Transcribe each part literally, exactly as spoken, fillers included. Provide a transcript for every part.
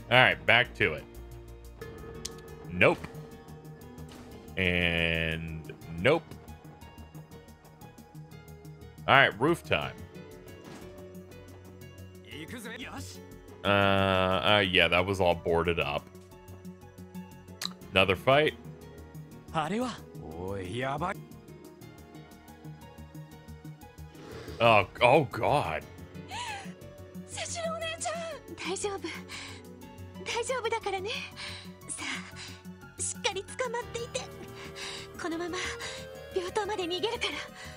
All right, back to it. Nope. And nope. All right, roof time. Uh, uh, yeah, that was all boarded up. Another fight. Oh, oh God. セシルお姉ちゃん、大丈夫。大丈夫だからね。さあ、しっかり捕まっていて。このまま病棟まで逃げるから。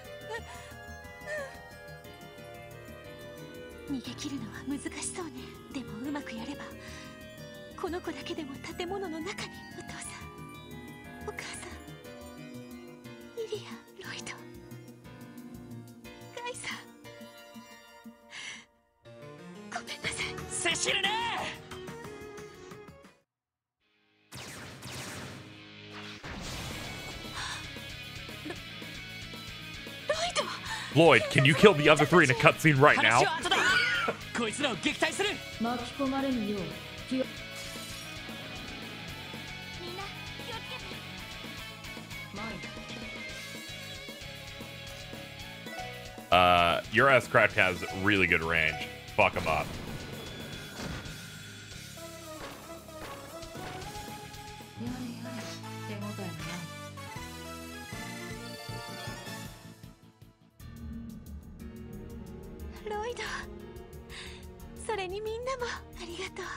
逃げ切るのは難しそうね。でもうまくやれば、この子だけでも建物の中に。お父さん、お母さん、イリア、ロイド、ガイさん、ごめんなさい。セシルね。ロイド。 Lloyd, can you kill the other three in a cutscene right now? こいつらを撃退する。 巻き込まれぬよう気を。 Uh, your S-Craft has really good range. Fuck him up. Lloyd, それにみんなもありがと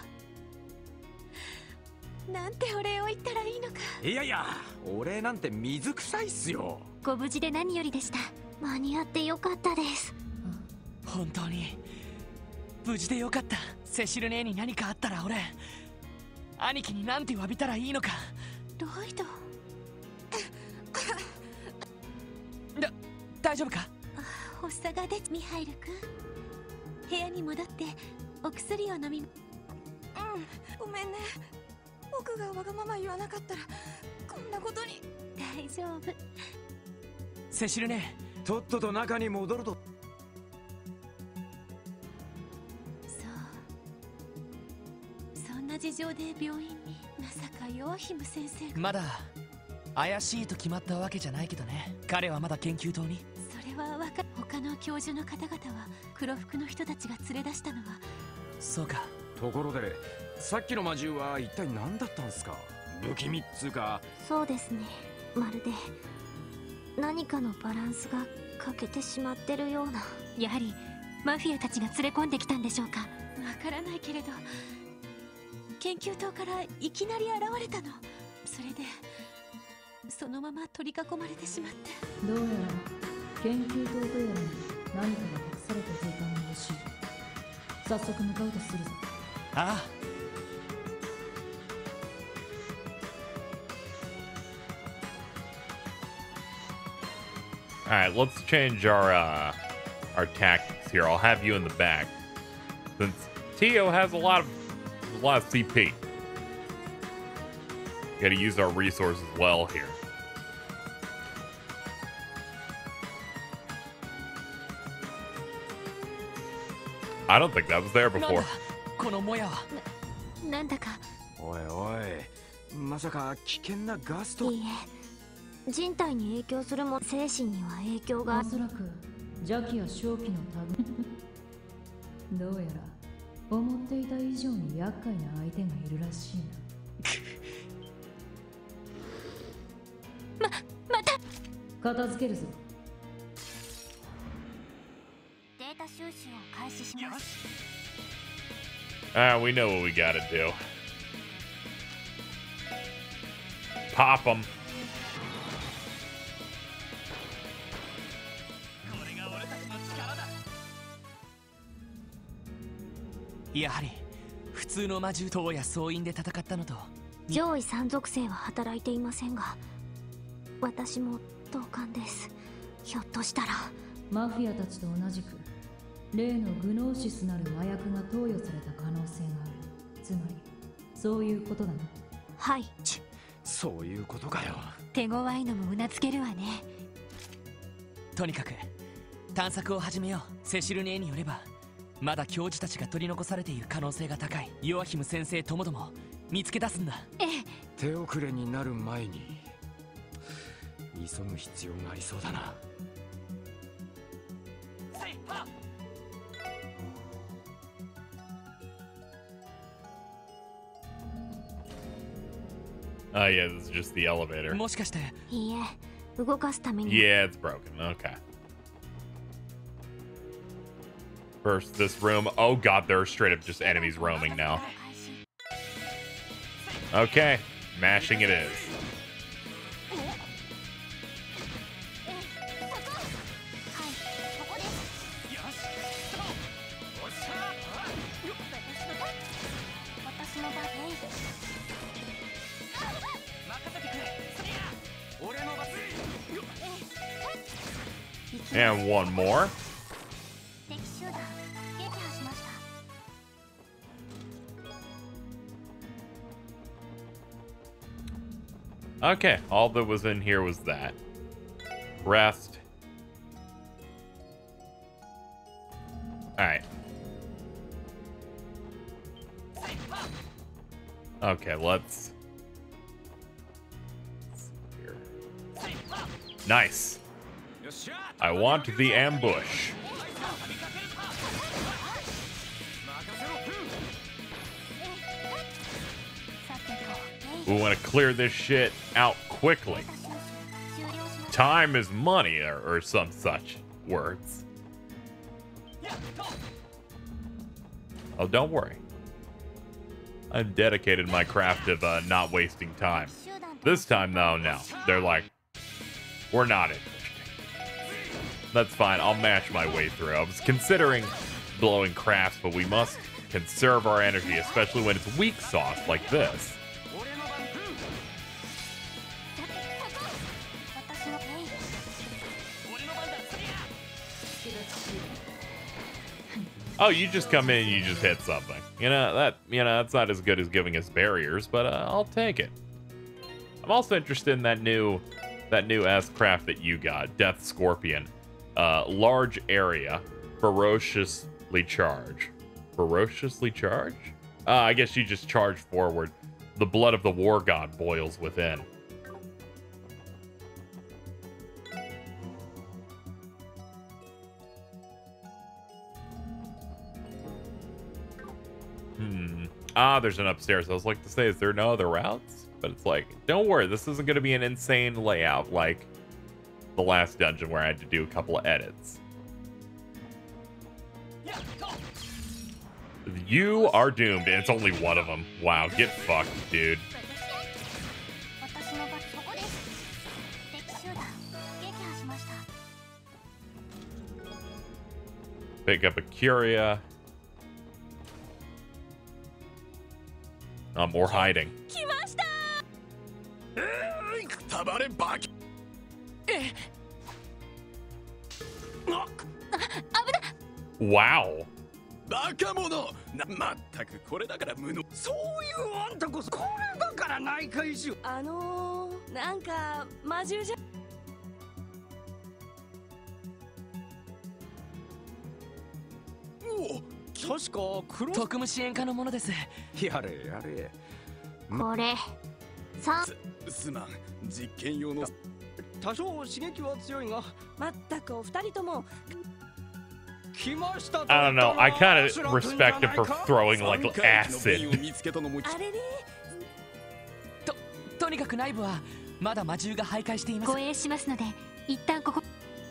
う。なんてお礼を言ったらいいのか。 いやいや、お礼なんて水臭いっすよ。 ご無事で何よりでした。間に合ってよかったです。 本当に無事でよかった。セシル姉に何かあったら俺兄貴に何て詫びたらいいのか。 ロイドだ大丈夫か。 発作が出て。ミハイル君、部屋に戻ってお薬を飲み。うん、ごめんね。僕がわがまま言わなかったらこんなことに。大丈夫。 セシル姉、 とっとと中に戻ると。 そう、そんな事情で病院に。まさかヨアヒム先生が。 まだ怪しいと決まったわけじゃないけどね。彼はまだ研究棟に。 それはわか。他の教授の方々は黒服の人たちが連れ出したのは。 そうか。 ところでさっきの魔獣は一体何だったんすか。不気味っつうか。 そうですね、まるで何かのバランスが欠けてしまってるような。やはりマフィアたちが連れ込んできたんでしょうか。わからないけれど研究棟からいきなり現れたの。それでそのまま取り囲まれてしまって。 どうやら研究棟とやらに何かが隠されていたのらしい。早速向かうとするぞ。 ああ。 All right, let's change our uh, our tactics here. I'll have you in the back, since Tio has a lot of a lot of C P. Got to use our resources well here. I don't think that was there before. このもやは。 な、なんだか。 おいおい、まさか危険なガスと。 いいえ、人体に影響するも精神には影響が。 おそらく邪気や正気の類。どうやら思っていた以上に厄介な相手がいるらしいな。ま、また片付けるぞ。 データ収集を開始します。 Ah, we know what we gotta do. Pop them. やはり普通の魔獣党や総員で戦ったのと。 上位三属性は働いていませんが、私も同感です。ひょっとしたらマフィアたちと同じく例のグノーシスなる麻薬が投与された可能性がある。つまりそういうことだな。 はい。 そういうことかよ。 手強いのもうなずけるわね。 とにかく探索を始めよう。セシル姉によればまだ教授たちが取り残されている可能性が高いヨアヒム先生ともども見つけ出すんだ。 ええ、 手遅れになる前に急ぐ必要がありそうだな。 Oh yeah, this is just the elevator. もしかしていいえ、動かすために。 Yeah, it's broken. Okay. First, this room. Oh god, there are straight up just enemies roaming now. Okay, mashing it is. And one more. Okay, all that was in here was that. Rest. Alright. Okay, let's... let's see here. Nice. I want the ambush. We want to clear this shit out quickly. Time is money, or, or some such words. Oh, don't worry. I've dedicated my craft of uh, not wasting time. This time, though, no. They're like, we're not interested. That's fine. I'll match my way through. I was considering blowing crafts, but we must conserve our energy, especially when it's weak sauce like this. Oh, you just come in and you just hit something. You know, that, you know, that's not as good as giving us barriers, but uh, I'll take it. I'm also interested in that new, that new S craft that you got, Death Scorpion. Uh, large area, ferociously charge. Ferociously charge? Uh, I guess you just charge forward. The blood of the war god boils within. Hmm. Ah, there's an upstairs. I was like to say, is there no other routes? But it's like, don't worry, this isn't going to be an insane layout like the last dungeon where I had to do a couple of edits. You are doomed, and it's only one of them. Wow, get fucked, dude. Pick up a Curia. Um, or hiding. Wow. バカ者な、まったくこれだから無能。そういうあんたこそこれだから内科医師。 あのー、なんか魔獣じゃ。 おお、確か黒。 特務支援課のものです。 やれやれ。 これさすまん、実験用の。多少刺激は強いが。 まったくお二人とも。 I don't know. I kind of respect him for throwing like acid. と、とにかく内部はまだ魔獣が徘徊しています。 護衛しますので、一旦ここ。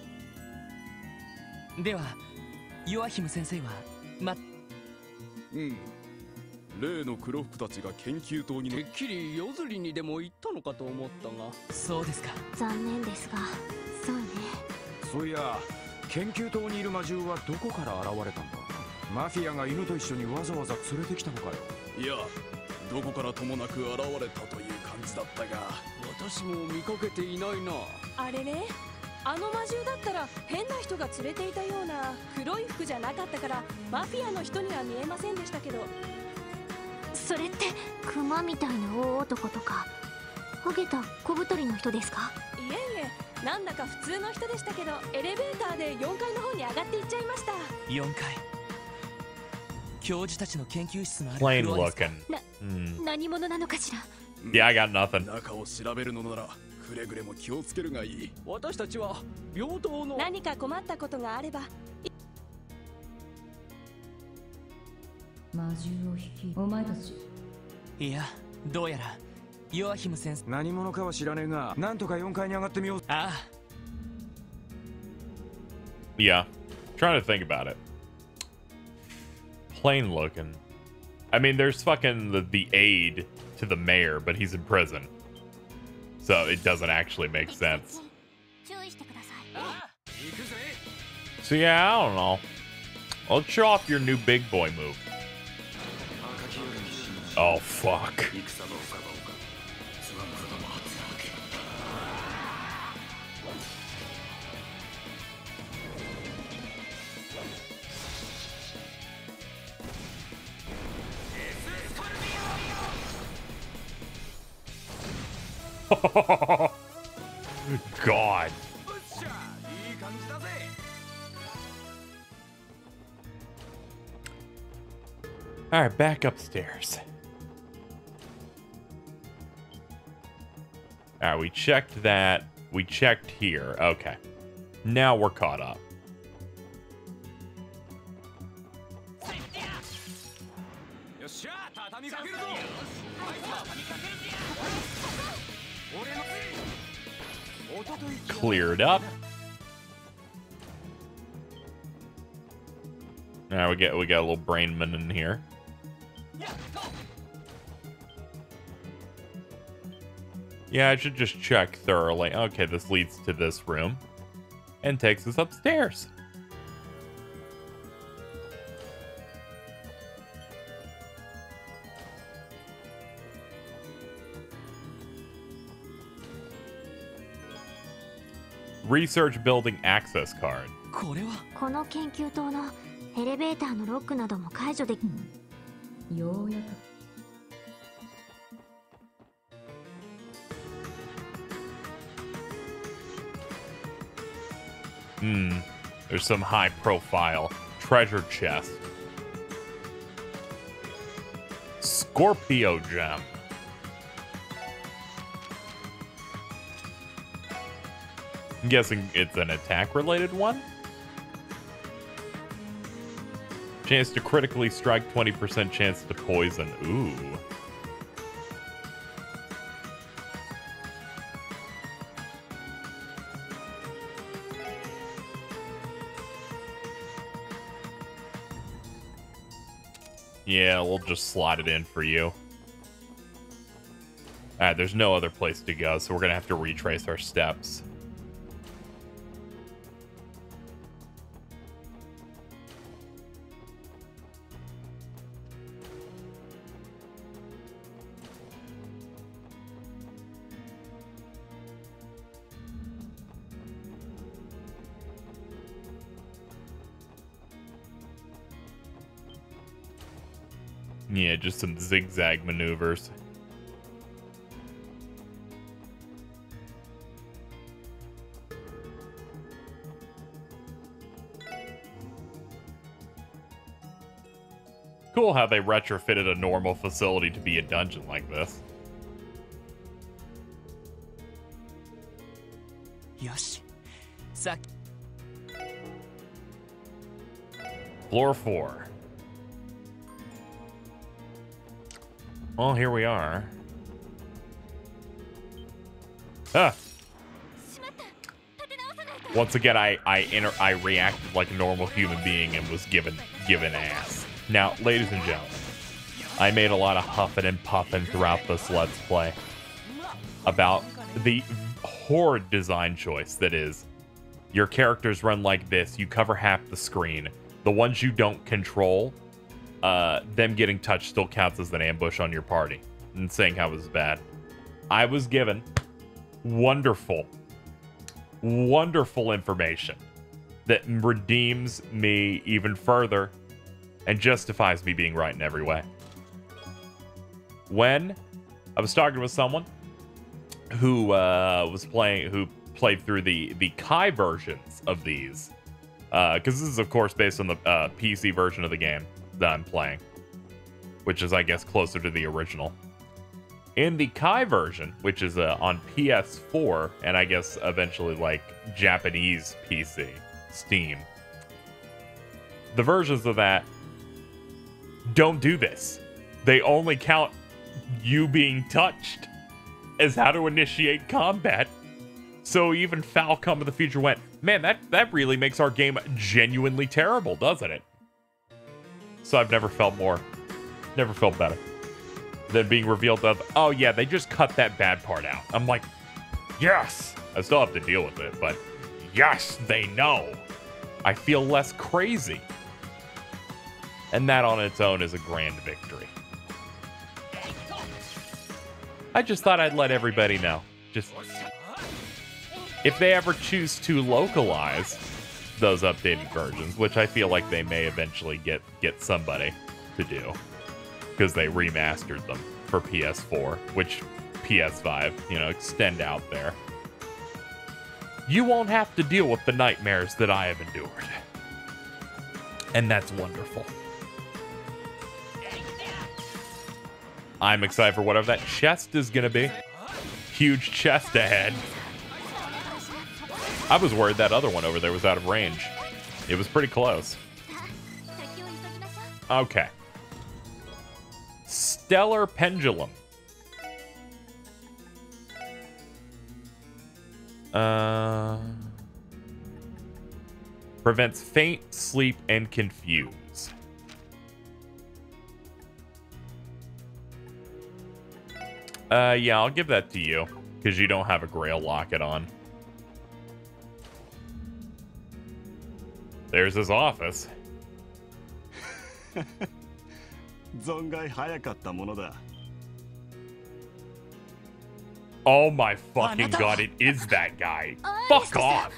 では、ヨアヒム先生はま。 うん。例の黒服たちが研究棟にてっきり夜釣りにでも行ったのかと思ったが。 そうですか。 残念ですが、そうね。 そういや。 研究棟にいる魔獣はどこから現れたんだ。マフィアが犬と一緒にわざわざ連れてきたのかよ。いや、どこからともなく現れたという感じだったが、私も見かけていないな。 あれれ、あの魔獣だったら変な人が連れていたような黒い服じゃなかったからマフィアの人には見えませんでしたけど。 それってクマみたいな大男とかハゲた小太りの人ですか？ いえいえ。 なんだか普通の人でしたけど、エレベーターでよんかいの方に上がっていっちゃいました。 よんかい。 教授たちの研究室のある Plain フロアですか。 looking. Hmm. 何者なのかしら。 Yeah, I got nothing. 中を調べるのならくれぐれも気をつけるがいい。私たちは平等の。 何か困ったことがあれば。 魔獣を引き、お前たち。 いや、どうやらヨアヒム先生。 何者かは知らねえが、なんとかよんかいに上がってみよう。 ああ。 Yeah. Trying to think about it. Plain looking. I mean, there's fucking the, the aide to the mayor, but he's in prison. So it doesn't actually make sense. 注意してください。 So yeah, I don't know. Let's show off your new big boy move. Oh, fuck. God. All right, back upstairs. All right, we checked that. We checked here. Okay. Now we're caught up. Cleared up. Now we get we got a little brainman in here. Yeah, I should just check thoroughly. Okay, this leads to this room and takes us upstairs. Research building access card. これはこの研究棟のエレベーターのロックなども解除でき。 ようやく。 Hmm. There's some high profile treasure chest. Scorpio gem. I'm guessing it's an attack related one. Chance to critically strike, twenty percent chance to poison. Ooh. Yeah, we'll just slot it in for you. Alright, there's no other place to go, so we're gonna have to retrace our steps. Yeah, just some zigzag maneuvers. Cool how they retrofitted a normal facility to be a dungeon like this. よし。さっき Floor four. Well, here we are. Ah. Once again, I I inter I reacted like a normal human being and was given given ass. Now, ladies and gentlemen, I made a lot of huffing and puffing throughout this Let's Play about the horrid design choice that is, your characters run like this, you cover half the screen. The ones you don't control, uh, them getting touched still counts as an ambush on your party. And saying how it was bad. I was given wonderful, wonderful information that redeems me even further and justifies me being right in every way. When I was talking with someone who uh, was playing, who played through the the Kai versions of these, because uh, this is of course based on the uh, P C version of the game. that I'm playing, which is, I guess, closer to the original. In the Kai version, which is uh, on P S four, and I guess eventually like Japanese P C, Steam, the versions of that don't do this. They only count you being touched as how to initiate combat. So even Falcom of the future went, man, that, that really makes our game genuinely terrible, doesn't it? So I've never felt more, never felt better than being revealed of, oh yeah, they just cut that bad part out. I'm like, yes! I still have to deal with it, but yes, they know. I feel less crazy. And that on its own is a grand victory. I just thought I'd let everybody know. Just, if they ever choose to localize those updated versions, which I feel like they may eventually get, get somebody to do, because they remastered them for P S four, which P S five, you know, extend out there. You won't have to deal with the nightmares that I have endured. And that's wonderful. I'm excited for whatever that chest is going to be. Huge chest ahead. I was worried that other one over there was out of range. It was pretty close. Okay. Stellar Pendulum. Uh, prevents faint, sleep, and confuse. Uh, yeah, I'll give that to you, because you don't have a Grail Locket on. There's his office. Oh my fucking god, it is that guy. Fuck off.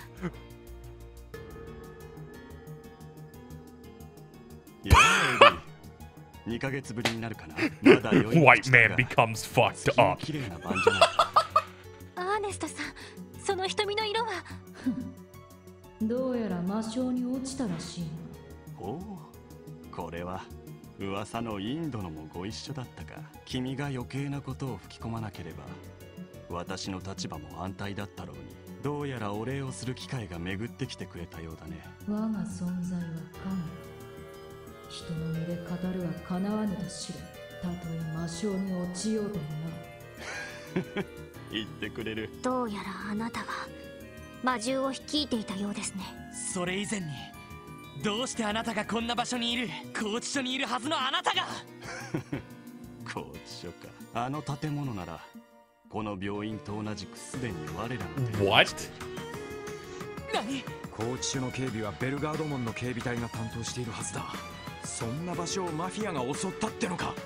White man becomes fucked up. アーネストさん、その瞳の色は。 どうやら魔性に落ちたらしいな。 おお、これは噂のインドのもご一緒だったか。君が余計なことを吹き込まなければ、私の立場も安泰だったろうに。どうやらお礼をする機会が巡ってきてくれたようだね。 我が存在は神。人の身で語るはかなわぬと知れ。たとえ魔性に落ちようともな。 言ってくれる。 どうやらあなたが魔獣を率いていたようですね。 それ以前に、どうしてあなたがこんな場所にいる？拘置所にいるはずのあなたが。 拘置所か。あの建物ならこの病院と同じくすでに我らの。 What? 何？ 拘置所の警備はベルガード門の警備隊が担当しているはずだ。そんな場所をマフィアが襲ったってのか。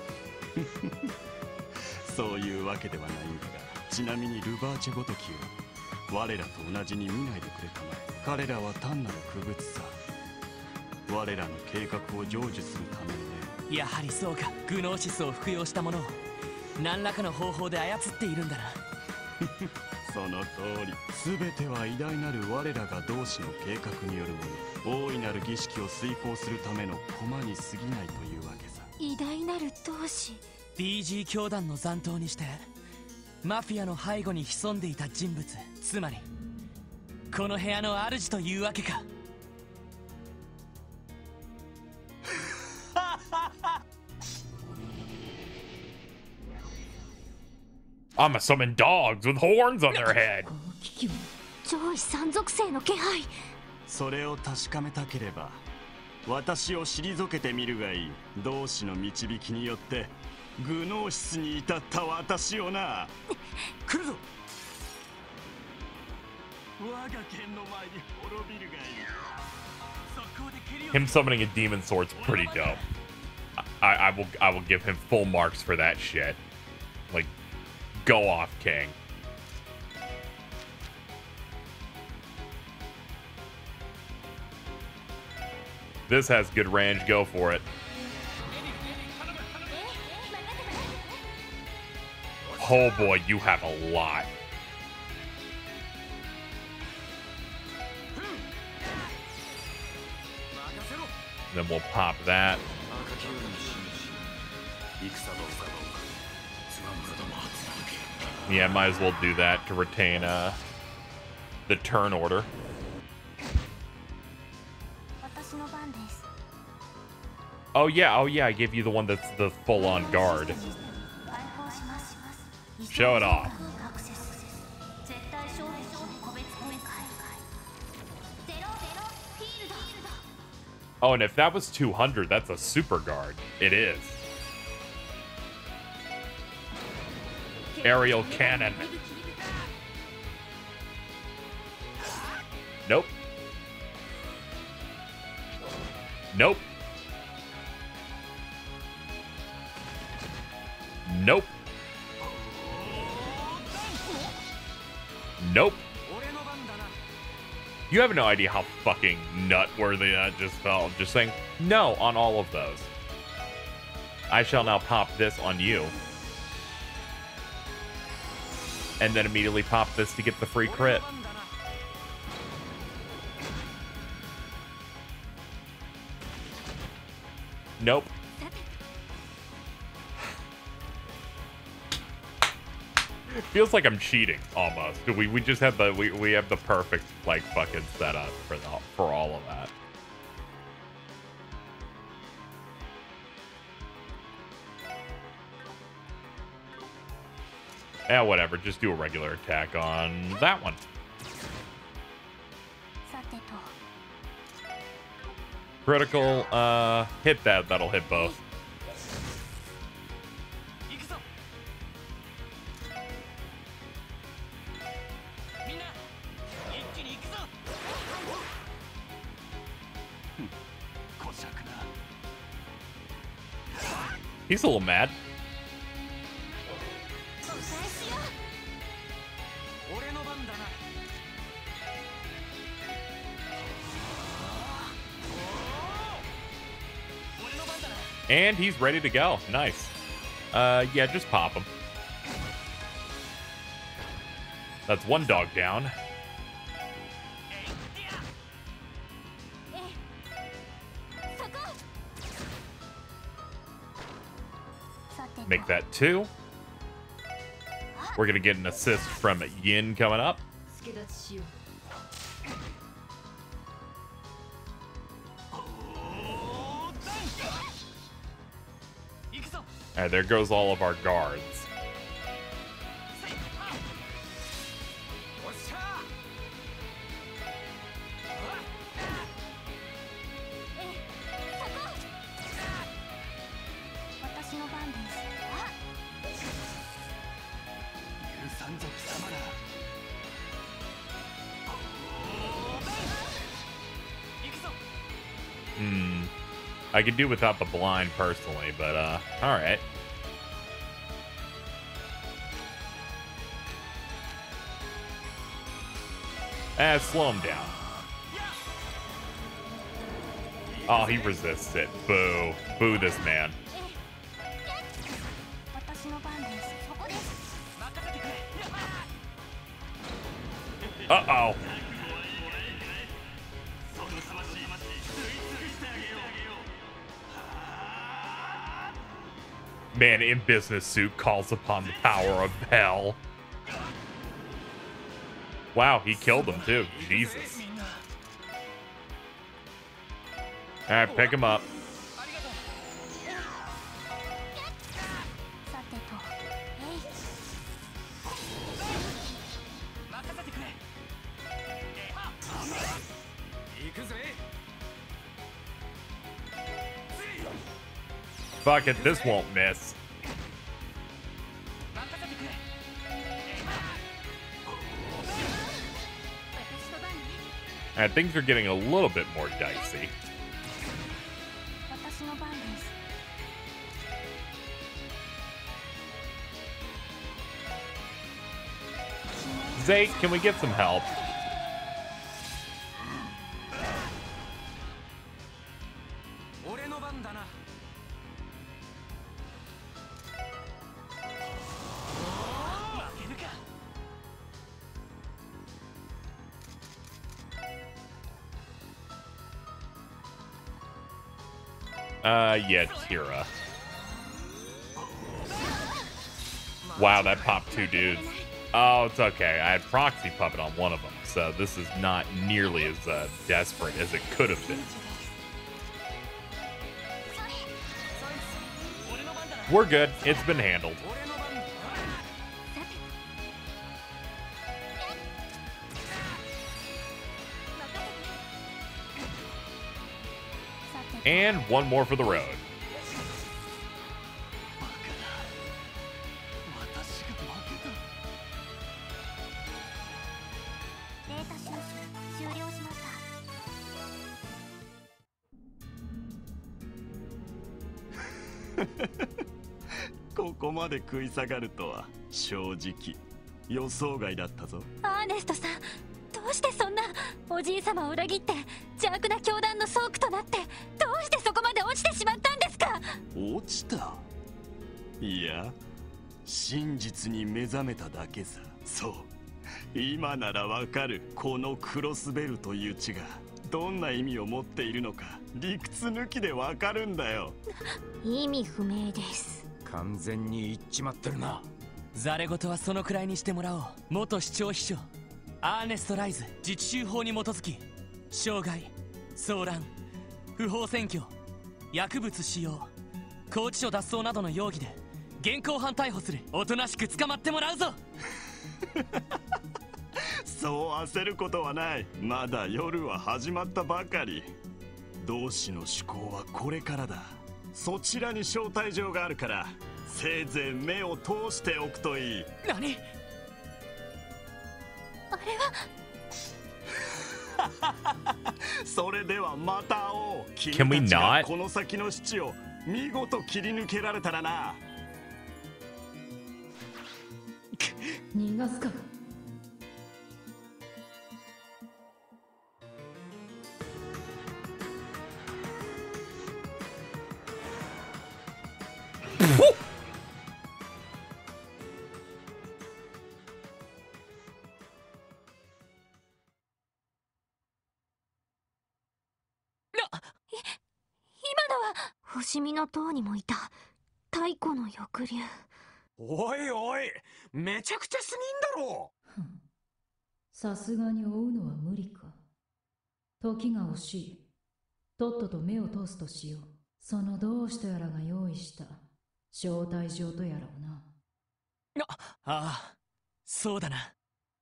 そういうわけではないんだが、ちなみにルバーチェごときを我らと同じに見ないでくれたまえ。彼らは単なる区別さ。我らの計画を成就するためにね。 やはりそうか。グノーシスを服用したものを何らかの方法で操っているんだな。 その通り。全ては偉大なる我らが同志の計画によるもの。大いなる儀式を遂行するための駒に過ぎないというわけさ。 偉大なる同志。 ディージー 教団の残党にしてマフィアの背後に潜んでいた人物、つまりこの部屋の主というわけか。 I'm gonna summon dogs with horns on their head. 上位三属性の気配。 それを確かめたければ私を退けてみるがいい。同志の導きによってグノーシスに至った私をな。来るぞ。我が剣の前に滅びるがいい。 Him summoning a demon sword's pretty dope. I, I will I will give him full marks for that shit. Like, go off, King. This has good range. Go for it. Oh boy, you have a lot. Then we'll pop that. Yeah, might as well do that to retain uh, the turn order. Oh yeah, oh yeah, I gave you the one that's the full-on guard. Show it off. Oh, and if that was two hundred, that's a super guard. It is. Aerial cannon. Nope. Nope. Nope. Nope. You have no idea how fucking nut-worthy that just felt. Just saying no on all of those. I shall now pop this on you. And then immediately pop this to get the free crit. Nope. Feels like I'm cheating almost. We we just have the we we have the perfect like fucking setup for the for all of that. Yeah, whatever. Just do a regular attack on that one. Critical. Uh, hit that. That'll hit both. He's a little mad. And he's ready to go. Nice. Uh, yeah, just pop him. That's one dog down. Make that two. We're gonna get an assist from Yin coming up. Alright, there goes all of our guards. Hmm. I could do without the blind personally, but uh, alright. Eh, slow him down. Oh, he resists it. Boo. Boo this man. Uh-oh. Man in business suit calls upon the power of hell. Wow, he killed him too. Jesus. Alright, pick him up. Fuck it, this won't miss. And things are getting a little bit more dicey. Zayt, can we get some help? Uh, yeah, Tira. Wow, that popped two dudes. Oh, it's okay. I had Proxy Puppet on one of them, so this is not nearly as uh, desperate as it could have been. We're good. It's been handled. And one more for the road. ここまで食い下がるとは正直予想外だったぞ。 アーネストさん、どうしてそんなおじい様を裏切って邪悪な教団の倉庫となって、どうしてそこまで落ちてしまったんですか？ 落ちた？いや、真実に目覚めただけさ。そう、今ならわかる。このクロスベルという血がどんな意味を持っているのか理屈抜きでわかるんだよ。 意味不明です。 完全に言っちまってるな。 ザレ言はそのくらいにしてもらおう。元市長秘書アーネスト・ライズ自治州法に基づき、傷害、騒乱、不法占拠、薬物使用、拘置所脱走などの容疑で現行犯逮捕する。おとなしく捕まってもらうぞ。 そう焦ることはない。まだ夜は始まったばかり。同志の思考はこれからだ。そちらに招待状があるから、せいぜい目を通しておくといい。 何？ あれはそれではまた会おう。 Can we 君たちが not? この先の七を見事切り抜けられたらな。 逃がすか。 星見の塔にもいた太古の翼竜。 おいおい、めちゃくちゃすぎんだろ。 さすがに追うのは無理か。時が惜しい。とっとと目を通すとしよう。その同志とやらが用意した招待状とやらをな。 あ、ああ、そうだな。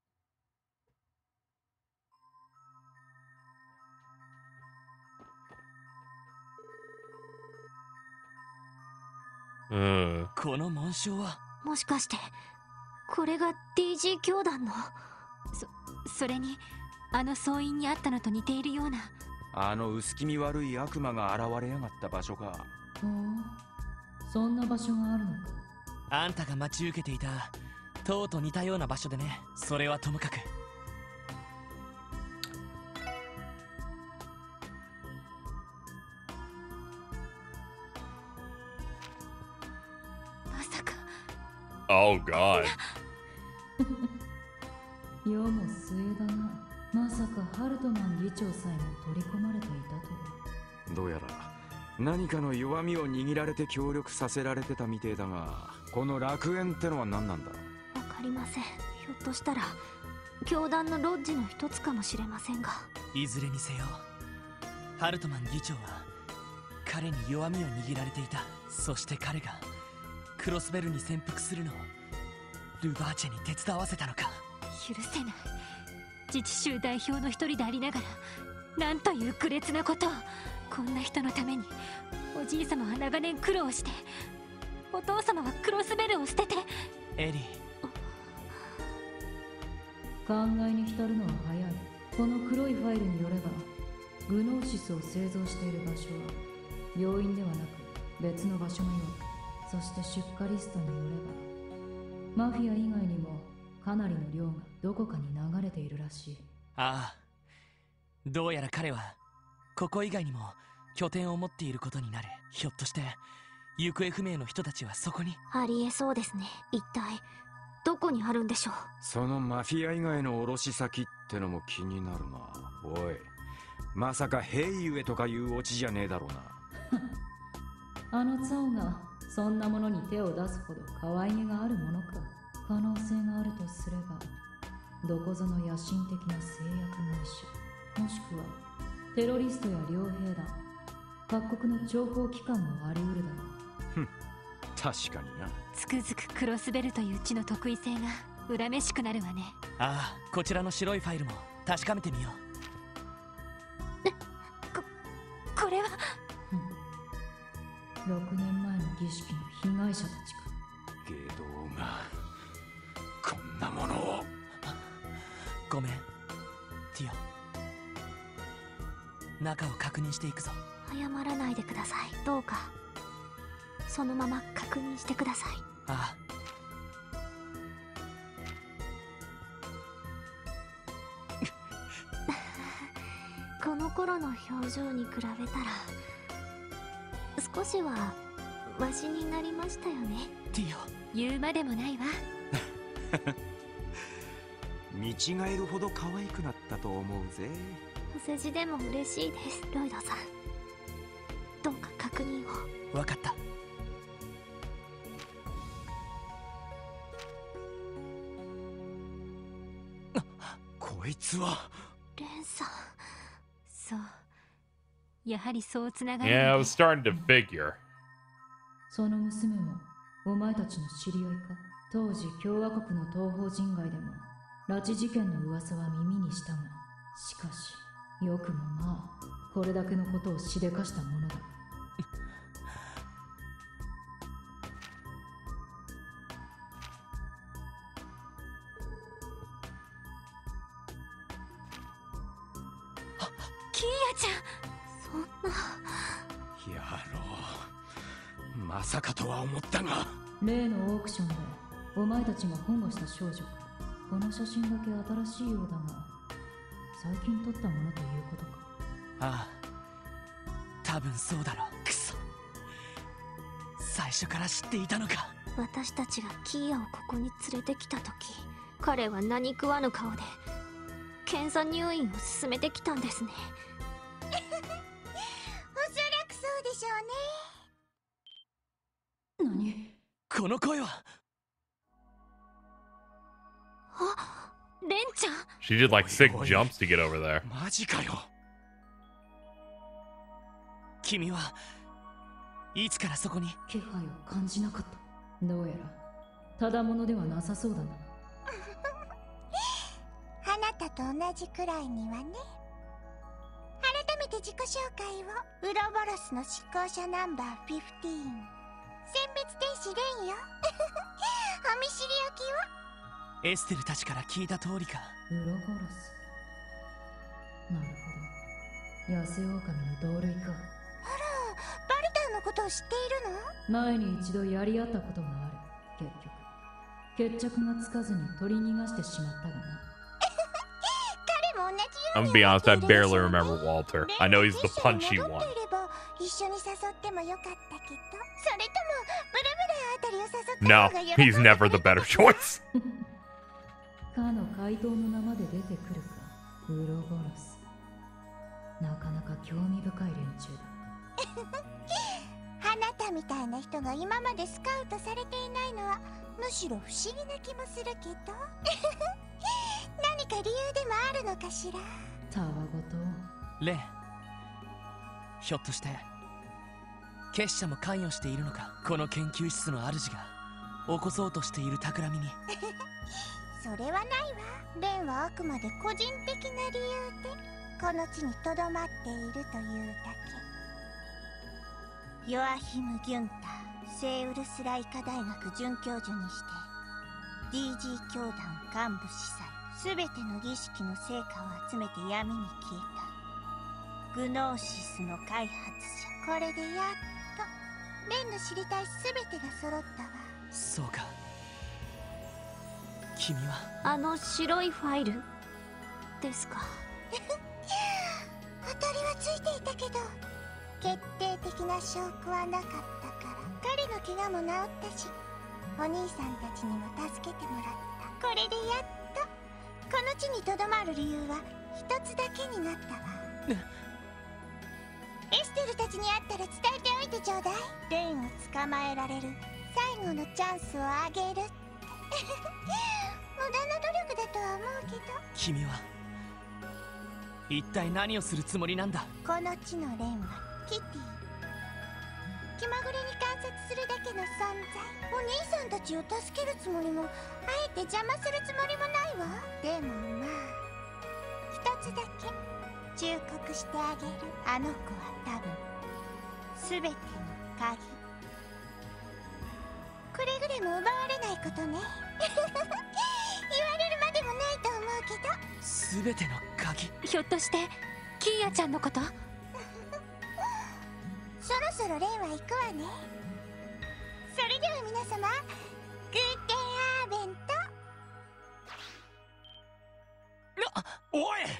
うん。 この紋章はもしかしてこれが ディージー 教団の。そそれにあの総員にあったのと似ているような。 あの薄気味悪い悪魔が現れやがった場所か。 ほう、そんな場所があるのか。 あんたが待ち受けていた塔と似たような場所でね。それはともかく。 まさか。 Oh God. 世も末だな。まさかハルトマン議長さえも取り込まれていたとは。 どうやら何かの弱みを握られて協力させられてたみてえだが、この楽園ってのは何なんだ？ わかりません。ひょっとしたら教団のロッジの一つかもしれませんが。 いずれにせよハルトマン議長は彼に弱みを握られていた。そして彼がクロスベルに潜伏するのをルバーチェに手伝わせたのか。 許せない。自治州代表の一人でありながら、なんという苦烈なことを。こんな人のためにおじい様は長年苦労して、お父様はクロスベルを捨てて。 エリー、 考えに浸るのは早い。この黒いファイルによれば、グノーシスを製造している場所は病院ではなく別の場所のよう。そして出荷リストによれば、マフィア以外にもかなりの量がどこかに流れているらしい。 ああ、どうやら彼はここ以外にも拠点を持っていることになる。ひょっとして行方不明の人たちはそこに。 ありえそうですね。一体どこにあるんでしょう。 そのマフィア以外の卸先ってのも気になるな。おい、まさか兵ゆえとかいうオチじゃねえだろうな。 あのツァオがそんなものに手を出すほど可愛げがあるものか。可能性があるとすれば、どこぞの野心的な製薬会社、もしくはテロリストや傭兵団、各国の諜報機関もあり得るだろう。 ふん、確かにな。 つくづくクロスベルという地の得意性が恨めしくなるわね。 ああ、こちらの白いファイルも確かめてみよう。 ここれはろくねんまえの儀式の被害者たちか。 外道がこんなものを。 ごめんティオ、中を確認していくぞ。 謝らないでください。どうかそのまま確認してください。 ああ。 この頃の表情に比べたら少しはマシになりましたよね。 ティオ、 言うまでもないわ。 見違えるほど可愛くなったと思うぜ。 お世辞でも嬉しいです。ロイドさん、どうか確認を。 わかった。 こいつはレンさん。そう、やはりそうつながる。 Yeah, I was starting to figure. その娘もお前たちの知り合いか。当時共和国の東方人街でも拉致事件の噂は耳にしたが、しかしよくもまあこれだけのことをしでかしたものだ。 キーヤちゃん、そんな。 野郎、まさかとは思ったが。 例のオークションでお前たちが保護した少女か。この写真だけ新しいようだが、最近撮ったものということか。 ああ、多分そうだろう。クソ、最初から知っていたのか。 私たちがキーヤをここに連れてきた時、彼は何食わぬ顔で検査入院を進めてきたんですね。おそらくそうでしょうね。 何？ この声は。 あ、レンちゃん。 She did like sick jumps to get over there. マジかよ。 君はいつからそこに？ 気配を感じなかった。どうやらただものではなさそうだな。 あなたと同じくらいにはね。改めて自己紹介を。ウロボロスの執行者ナンバーじゅうご。選別天使レンよ。お見知りおきを。 エステルたちから聞いた通りか。 ウロボロス。なるほど、野生狼の同類か。 あら、バルタンのことを知っているの？ 前に一度やり合ったことがある。結局決着がつかずに取り逃がしてしまったがな。 彼も同じよう I'm に gonna be honest, I 思っているでし barely ょうね。 remember Walter. I know he's the punchy レン one. さんが戻っていれば一緒に誘ってもよかったけど、それともブラブラあたりを誘った No, 方が喜んで he's くれ never the better choice. かの怪盗の名まで出てくるか。ウロボロス、なかなか興味深い連中だ。 あなたみたいな人が今までスカウトされていないのはむしろ不思議な気もするけど。何か理由でもあるのかしら。 たわごと。 レン、ひょっとして結社も関与しているのか。この研究室の主が起こそうとしている企みに。 それはないわ。レンはあくまで個人的な理由でこの地にとどまっているというだけ。ヨアヒム・ギュンター、セーウルスライカ大学准教授にして ディージー 教団幹部司祭、すべての儀式の成果を集めて闇に消えたグノーシスの開発者。これでやっとレンの知りたいすべてが揃ったわ。 そうか。君はあの白いファイルですか。 当たりはついていたけど決定的な証拠はなかったから。彼の怪我も治ったし、お兄さんたちにも助けてもらった。これでやっとこの地にとどまる理由は一つだけになったわ。エステルたちに会ったら伝えておいてちょうだい。レンを捕まえられる最後のチャンスをあげる。無駄な努力だとは思うけど。 君は一体何をするつもりなんだ。 この地のレンはキティ、気まぐれに観察するだけの存在。お兄さんたちを助けるつもりもあえて邪魔するつもりもないわ。でもまあ一つだけ忠告してあげる。あの子は多分全ての鍵。くれぐれも奪われないことね。言われるまでもないと思うけど。 全ての鍵。 ひょっとしてキーヤちゃんのこと？ そろそろレンは行くわね。それでは皆様、グーテンアーベント。 おい。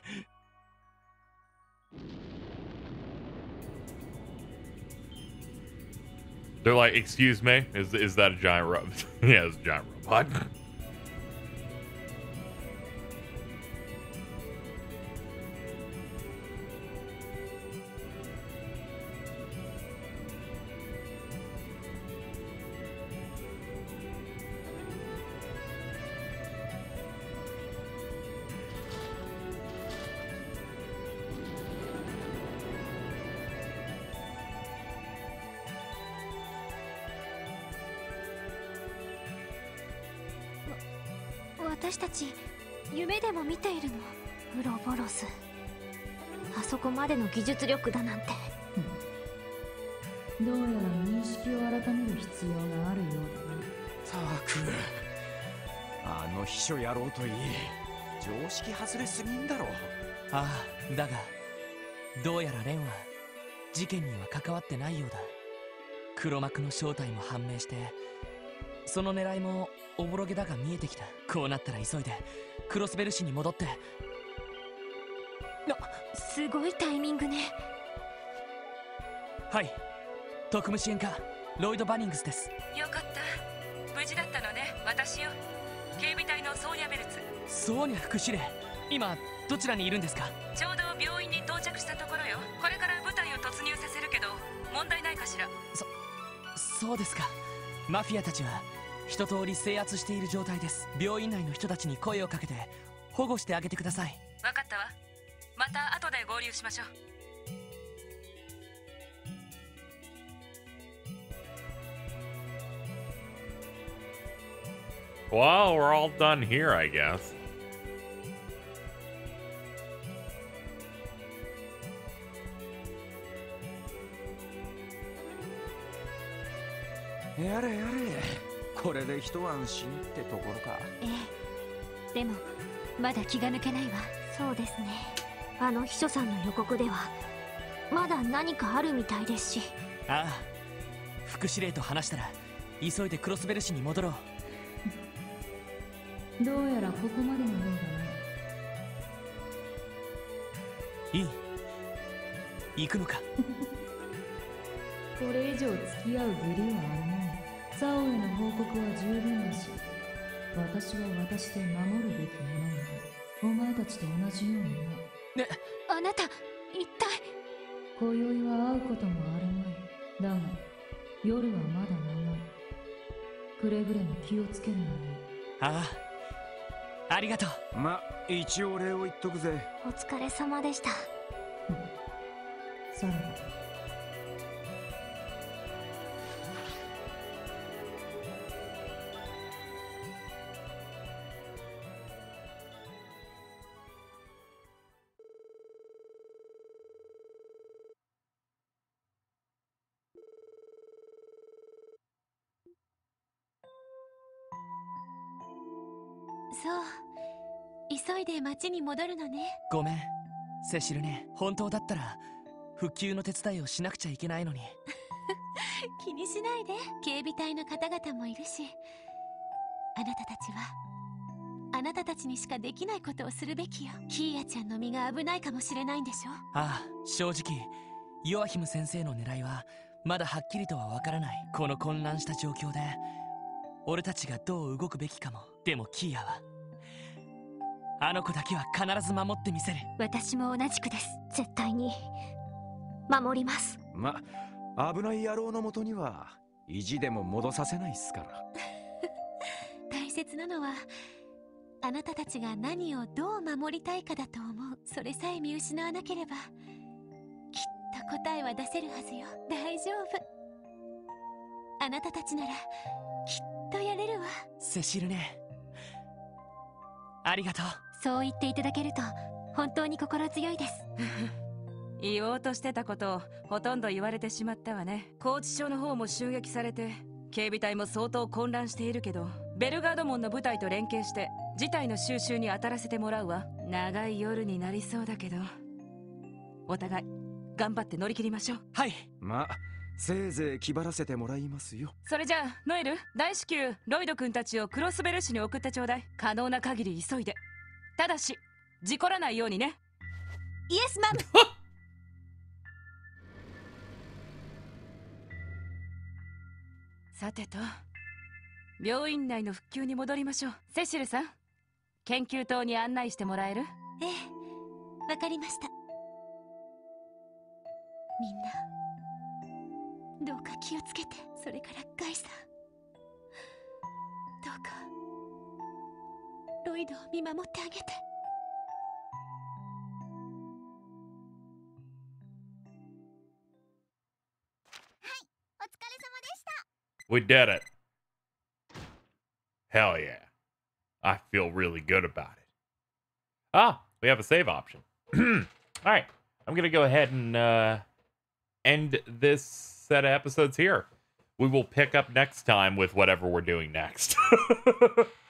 They're like, excuse me, is is that a giant robot? Yeah, it's a giant robot. ?私たち夢でも見ているの？ウロボロス、あそこまでの技術力だなんて。 どうやら認識を改める必要があるようだね。 ったく、あの秘書野郎といい常識外れすぎんだろ。 ああ、だがどうやらレンは事件には関わってないようだ。黒幕の正体も判明して、その狙いもおぼろげだが見えてきた。こうなったら急いでクロスベル市に戻って。 な、すごいタイミングね。 はい、特務支援課ロイド・バニングスです。 よかった、無事だったのね。私よ、警備隊のソーニャ・ベルツ。 ソーニャ副司令、今どちらにいるんですか？ ちょうど病院に到着したところよ。これから部隊を突入させるけど問題ないかしら？ そそうですか。マフィアたちは一通り制圧している状態です。病院内の人たちに声をかけて保護してあげてください。 分かったわ。また後で合流しましょう。 Well, we're all done here, I guess. やれやれ、これで一安心ってところか。 ええ、でもまだ気が抜けないわ。そうですね、あの秘書さんの予告ではまだ何かあるみたいですし。 ああ、副司令と話したら急いでクロスベル市に戻ろう。どうやらここまでのようだね。 いい、行くのか。 これ以上付き合う義理はあるまい。サオへの報告は十分だし、私は私で守るべきものがある。お前たちと同じようにな。 ね、 あなた一体。 今宵は会うこともあるまい。だが夜はまだ長い。くれぐれも気をつけるのよ。 ああ、ありがとう。 ま、一応礼を言っとくぜ。 お疲れ様でした。 さらば。 そう、急いで町に戻るのね。 ごめんセシルね。本当だったら復旧の手伝いをしなくちゃいけないのに。 気にしないで。警備隊の方々もいるし、あなたたちはあなたたちにしかできないことをするべきよ。キーヤちゃんの身が危ないかもしれないんでしょ。 ああ、正直ヨアヒム先生の狙いはまだはっきりとはわからない。この混乱した状況で俺たちがどう動くべきかも。でもキーヤはあの子だけは必ず守ってみせる。 私も同じくです。絶対に守ります。 ま、危ない野郎のもとには意地でも戻させないっすから。 大切なのはあなたたちが何をどう守りたいかだと思う。それさえ見失わなければきっと答えは出せるはずよ。大丈夫。あなたたちならきっとやれるわ。 セシルね、ありがとう。 そう言っていただけると本当に心強いです。 言おうとしてたことをほとんど言われてしまったわね。拘置所の方も襲撃されて警備隊も相当混乱しているけど、ベルガード門の部隊と連携して事態の収拾に当たらせてもらうわ。長い夜になりそうだけどお互い頑張って乗り切りましょう。 はい。 ま、せいぜい気張らせてもらいますよ。 それじゃあノエル、大至急ロイド君たちをクロスベル市に送ってちょうだい。可能な限り急いで、ただし事故らないようにね。 イエスマム。 さてと、病院内の復旧に戻りましょう。セシルさん、研究棟に案内してもらえる？ ええ、わかりました。みんなどうか気をつけて。それからガイさん、どうかロイドを見守ってあげて。 お疲れ様でした。 We did it. Hell yeah. I feel really good about it. Ah, we have a save option. Alright, I'm going to go ahead and uh, end this set of episodes here. We will pick up next time with whatever we're doing next.